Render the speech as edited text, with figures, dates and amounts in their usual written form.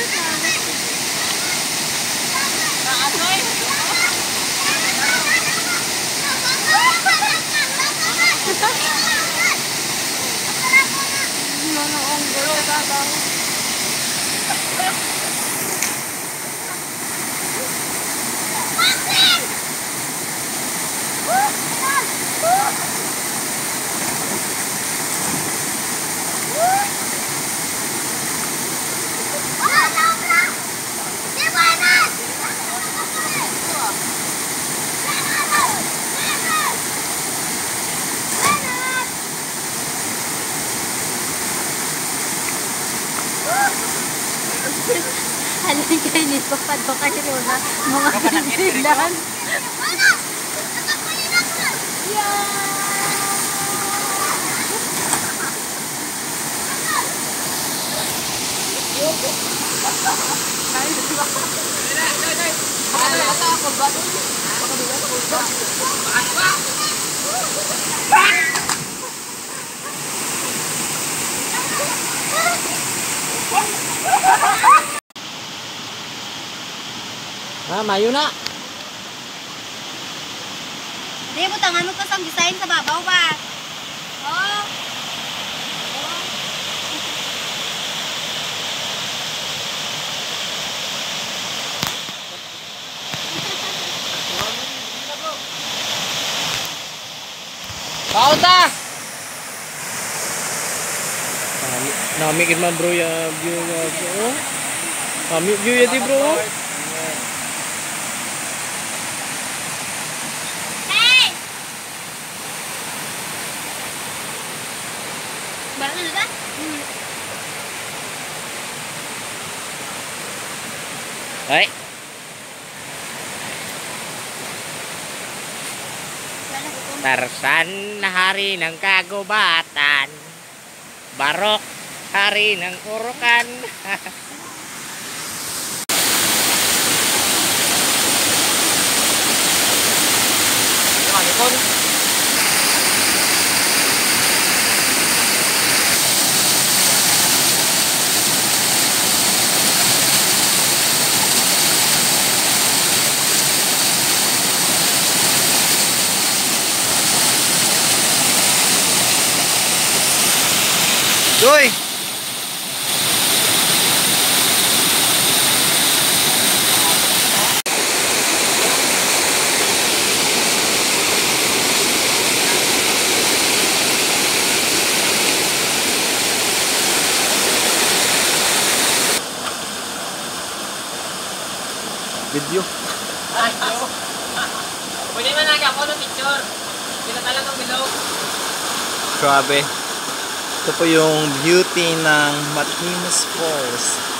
Mga onggulo babaw. Halay kayo ni Papado kayo na mga pinsilan. Mayo na. Hindi mo tangan mo pa sa design sa babaw ba? Oh. Pauta. Nami man bro ya view ya bro. Nami view ya di bro. Barang na ba? Ay. Tarsan na hari ng kagubatan. Barok hari ng urukan. Kalipon. Doy. Video. Pwede man ako ng picture. Kita talagang below. Grabe. Ito po yung beauty ng Matimas Falls.